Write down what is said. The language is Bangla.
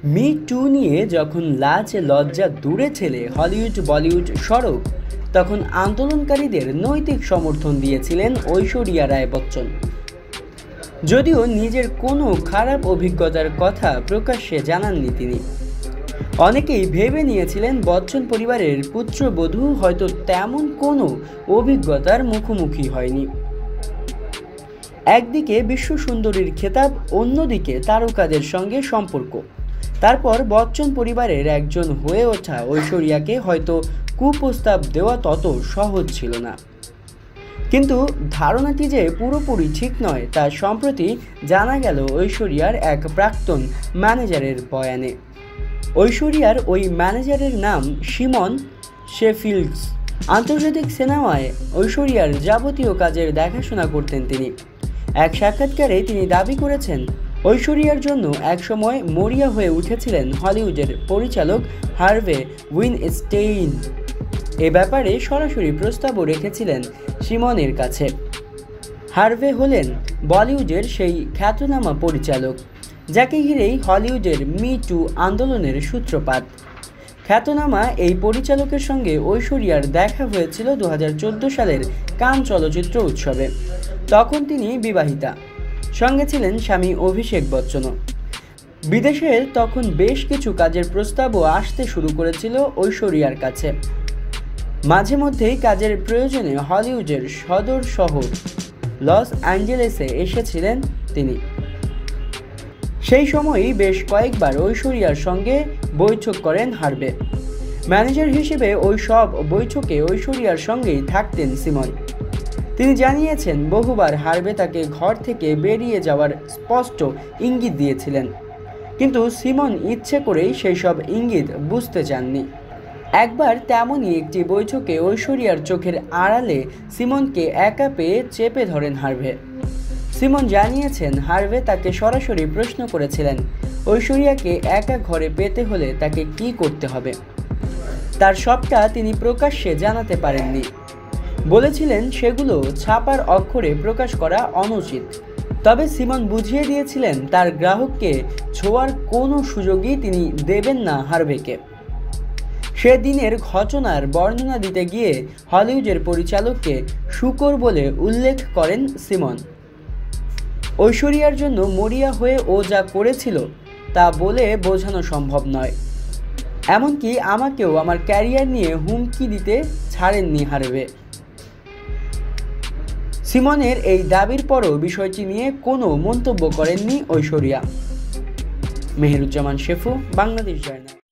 মি টু নিয়ে যখন লাজ লজ্জা দূরে ঠেলে হলিউড বলিউড সড়ক, তখন আন্দোলনকারীদের নৈতিক সমর্থন দিয়েছিলেন ঐশ্বরিয়া রায় বচ্চন। যদিও নিজের কোনো খারাপ অভিজ্ঞতার কথা প্রকাশ্যে জানাননি তিনি। অনেকেই ভেবে নিয়েছিলেন বচ্চন পরিবারের পুত্রবধূ হয়তো তেমন কোনো অভিজ্ঞতার মুখোমুখি হয়নি। একদিকে বিশ্ব সুন্দরীর খেতাব, অন্যদিকে তারকাদের সঙ্গে সম্পর্ক। তারপর বচ্চন পরিবারের একজন হয়ে ওঠা ঐশ্বরিয়াকে হয়তো কুপ্রস্তাব দেওয়া তত সহজ ছিল না। কিন্তু ধারণাটি যে পুরোপুরি ঠিক নয় তা সম্প্রতি জানা গেল ঐশ্বরিয়ার এক প্রাক্তন ম্যানেজারের বয়ানে। ঐশ্বরিয়ার ওই ম্যানেজারের নাম সিমন শেফিল্ডস। আন্তর্জাতিক সিনেমায় ঐশ্বরিয়ার যাবতীয় কাজের দেখাশোনা করতেন তিনি। এক সাক্ষাৎকারে তিনি দাবি করেছেন, ঐশ্বরিয়ার জন্য একসময় মরিয়া হয়ে উঠেছিলেন হলিউডের পরিচালক হার্ভে উইনস্টেইন। এ ব্যাপারে সরাসরি প্রস্তাবও রেখেছিলেন সিমনের কাছে। হার্ভে হলেন বলিউডের সেই খ্যাতনামা পরিচালক, যাকে ঘিরেই হলিউডের মি টু আন্দোলনের সূত্রপাত। খ্যাতনামা এই পরিচালকের সঙ্গে ঐশ্বরিয়ার দেখা হয়েছিল 2014 সালের কান চলচ্চিত্র উৎসবে। তখন তিনি বিবাহিতা, সঙ্গে ছিলেন স্বামী অভিষেক বচ্চনও। বিদেশের তখন বেশ কিছু কাজের প্রস্তাবও আসতে শুরু করেছিল ঐশ্বরিয়ার কাছে। মাঝে মধ্যেই কাজের প্রয়োজনে হলিউডের সদর শহর লস অ্যাঞ্জেলেসে এসেছিলেন তিনি। সেই সময়ই বেশ কয়েকবার ঐশ্বরিয়ার সঙ্গে বৈঠক করেন হার্ভে। ম্যানেজার হিসেবে ওই সব বৈঠকে ঐশ্বরিয়ার সঙ্গেই থাকতেন সিমন। তিনি জানিয়েছেন, বহুবার হার্ভে তাকে ঘর থেকে বেরিয়ে যাওয়ার স্পষ্ট ইঙ্গিত দিয়েছিলেন, কিন্তু সিমন ইচ্ছে করেই সেই সব ইঙ্গিত বুঝতে চাননি। একবার তেমনই একটি বৈঠকে ঐশ্বরিয়ার চোখের আড়ালে সিমনকে একা পেয়ে চেপে ধরেন হার্ভে। সিমন জানিয়েছেন, হার্ভে তাকে সরাসরি প্রশ্ন করেছিলেন, ঐশ্বরিয়াকে একা ঘরে পেতে হলে তাকে কি করতে হবে। তার সবটা তিনি প্রকাশ্যে জানাতে পারেননি। বলেছিলেন সেগুলো ছাপার অক্ষরে প্রকাশ করা অনুচিত। তবে সিমন বুঝিয়ে দিয়েছিলেন তার গ্রাহককে ছোঁয়ার কোনো সুযোগই তিনি দেবেন না হার্ভেকে। সেদিনের ঘটনার বর্ণনা দিতে গিয়ে হলিউডের পরিচালককে শূকর বলে উল্লেখ করেন সিমন। ঐশ্বরিয়ার জন্য মরিয়া হয়ে ও যা করেছিল তা বলে বোঝানো সম্ভব নয়। এমনকি আমাকেও আমার ক্যারিয়ার নিয়ে হুমকি দিতে ছাড়েননি হার্ভে। সিমনের এই দাবির পরও বিষয়টি নিয়ে কোনো মন্তব্য করেননি ঐশ্বরিয়া। মেহেরুজ্জামান শেফু, বাংলাদেশ জার্নাল।